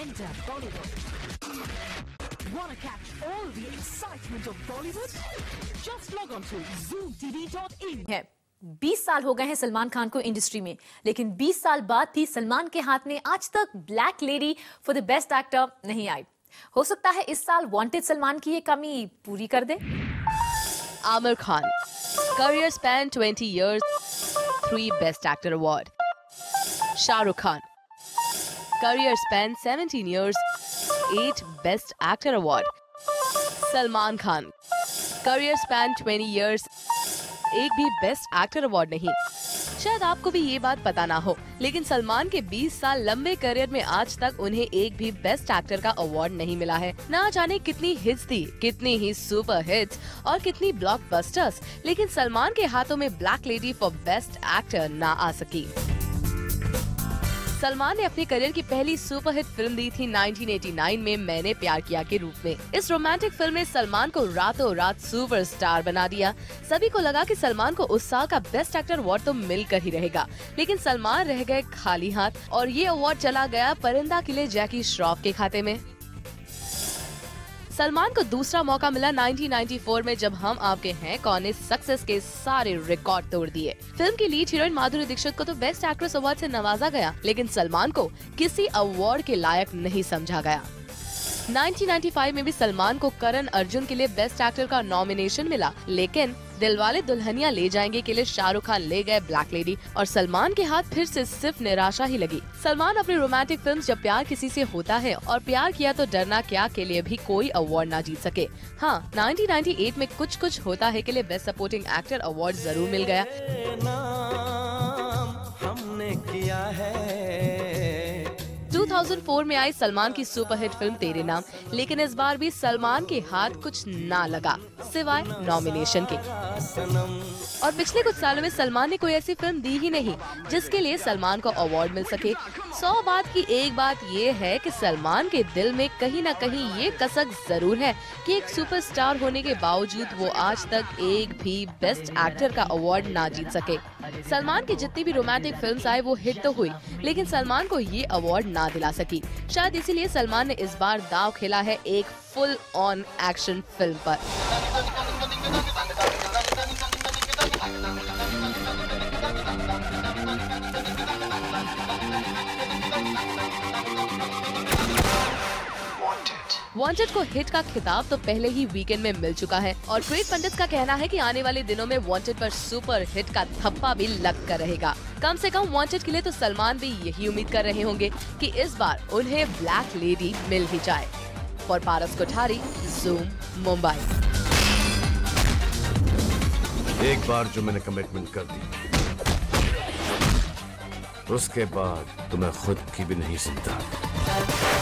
Enter Bollywood. Wanna catch all the excitement of Bollywood? Just log on to zoomtv.in. है 20 साल हो गए हैं सलमान खान को इंडस्ट्री में, लेकिन 20 साल बाद भी सलमान के हाथ में आज तक black lady for the best actor नहीं आई। हो सकता है इस साल वांटेड सलमान की ये कमी पूरी कर दे। Aamir Khan, career span 20 years, 3 Best Actor Award. Shahrukh Khan, career span 17 years, 8 Best Actor Award. Salman Khan, career span 20 years, एक भी बेस्ट एक्टर अवार्ड नहीं। शायद आपको भी ये बात पता ना हो, लेकिन सलमान के 20 साल लंबे करियर में आज तक उन्हें एक भी बेस्ट एक्टर का अवार्ड नहीं मिला है। ना जाने कितनी हिट्स थी, कितनी ही सुपर हिट्स और कितनी ब्लॉकबस्टर्स, लेकिन सलमान के हाथों में black lady for best actor ना आ सकी। सलमान ने अपने करियर की पहली सुपरहिट फिल्म दी थी 1989 में मैंने प्यार किया के रूप में। इस रोमांटिक फिल्म ने सलमान को रातों रात सुपरस्टार बना दिया। सभी को लगा कि सलमान को उस साल का बेस्ट एक्टर अवार्ड तो मिलकर ही रहेगा, लेकिन सलमान रह गए खाली हाथ और ये अवार्ड चला गया परिंदा किले जैकी श्रॉफ के खाते में। सलमान को दूसरा मौका मिला 1994 में, जब हम आपके हैं कौन ने सक्सेस के सारे रिकॉर्ड तोड़ दिए। फिल्म की लीड हीरोइन माधुरी दीक्षित को तो बेस्ट एक्ट्रेस अवार्ड से नवाजा गया, लेकिन सलमान को किसी अवार्ड के लायक नहीं समझा गया। 1995 में भी सलमान को करण अर्जुन के लिए बेस्ट एक्टर का नॉमिनेशन मिला, लेकिन दिलवाले दुल्हनिया ले जाएंगे के लिए शाहरुख खान ले गए ब्लैक लेडी और सलमान के हाथ फिर से सिर्फ निराशा ही लगी। सलमान अपनी रोमांटिक फिल्म जब प्यार किसी से होता है और प्यार किया तो डरना क्या के लिए भी कोई अवार्ड ना जीत सके। हाँ, 1998 में कुछ कुछ होता है के लिए बेस्ट सपोर्टिंग एक्टर अवार्ड जरूर मिल गया। हमने किया है 2004 में आई सलमान की सुपरहिट फिल्म तेरे नाम, लेकिन इस बार भी सलमान के हाथ कुछ ना लगा सिवाय नॉमिनेशन के। और पिछले कुछ सालों में सलमान ने कोई ऐसी फिल्म दी ही नहीं जिसके लिए सलमान को अवार्ड मिल सके। 100 बात की एक बात ये है कि सलमान के दिल में कहीं न कहीं ये कसक जरूर है कि एक सुपरस्टार होने के बावजूद वो आज तक एक भी बेस्ट एक्टर का अवार्ड ना जीत सके। सलमान की जितनी भी रोमांटिक फिल्म्स आए वो हिट तो हुई, लेकिन सलमान को ये अवार्ड ना दिला सकी। शायद इसीलिए सलमान ने इस बार दांव खेला है एक फुल ऑन एक्शन फिल्म पर। वांटेड को हिट का खिताब तो पहले ही वीकेंड में मिल चुका है और ट्रेड पंडित का कहना है कि आने वाले दिनों में वांटेड पर सुपर हिट का थप्पा भी लग कर रहेगा। कम से कम वांटेड के लिए तो सलमान भी यही उम्मीद कर रहे होंगे कि इस बार उन्हें ब्लैक लेडी मिल ही जाए। For Paras Kothari, Zoom, Mumbai. एक बार जो मैंने कमिटमेंट कर दी, उसके बाद तो मैं खुद की भी नहीं सुनता।